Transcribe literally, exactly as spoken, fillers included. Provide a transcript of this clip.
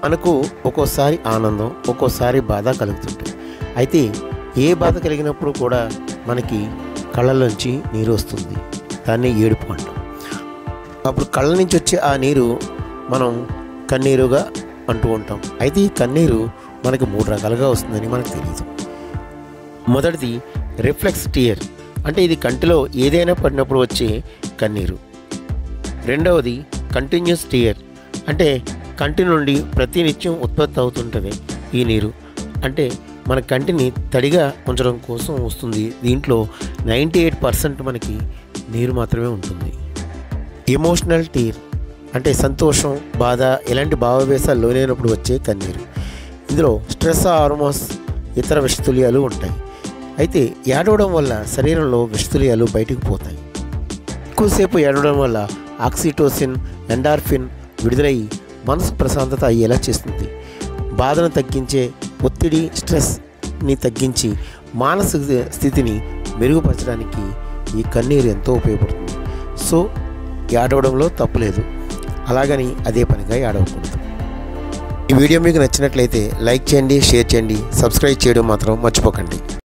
మనకు ఒక్కోసారి ఆనందం, ఒక్కోసారి బాధ కలుగుతుంటుంది. అయితే ఏ బాధ కలిగినప్పుడు కూడా మనకి కళ్ళలోంచి నీరు వస్తుంది. దాన్ని ఏడుపు అంటాం. అప్పుడు కళ్ళ నుంచి వచ్చే ఆ నీరు మనం కన్నీరుగా అంటూ ఉంటాం. అయితే ఈ కన్నీరు మనకి మూడు రకాలుగా వస్తుందని మనకు తెలియదు. మొదటిది రిఫ్లెక్స్ టియర్, అంటే ఇది కంటిలో ఏదైనా పడినప్పుడు వచ్చే కన్నీరు. రెండవది కంటిన్యూస్ టియర్, అంటే కంటి నుండి ప్రతినిత్యం ఉత్పత్తి అవుతుంటుంది ఈ నీరు. అంటే మన కంటిని తడిగా ఉంచడం కోసం వస్తుంది. దీంట్లో నైంటీ ఎయిట్ పర్సెంట్ మనకి నీరు మాత్రమే ఉంటుంది. ఎమోషనల్ టీర్, అంటే సంతోషం, బాధ ఇలాంటి భావవేశాలు లోనైనప్పుడు వచ్చే కన్నీరు. ఇందులో స్ట్రెస్ హార్మోన్స్, ఇతర విషతుల్యాలు ఉంటాయి. అయితే ఏడవడం వల్ల శరీరంలో విషతుల్యాలు బయటకు పోతాయి. ఎక్కువసేపు ఏడవడం వల్ల ఆక్సిటోసిన్, ఎండార్ఫిన్ విడుదలయ్యి మనసు ప్రశాంతత అయ్యేలా చేస్తుంది. బాధను తగ్గించే, ఒత్తిడి, స్ట్రెస్ని తగ్గించి మానసిక స్థితిని మెరుగుపరచడానికి ఈ కన్నీరు ఎంతో ఉపయోగపడుతుంది. సో ఏడవడంలో తప్పులేదు, అలాగని అదే పనిగా ఏడవకూడదు. ఈ వీడియో మీకు నచ్చినట్లయితే లైక్ చేయండి, షేర్ చేయండి, సబ్స్క్రైబ్ చేయడం మాత్రం మర్చిపోకండి.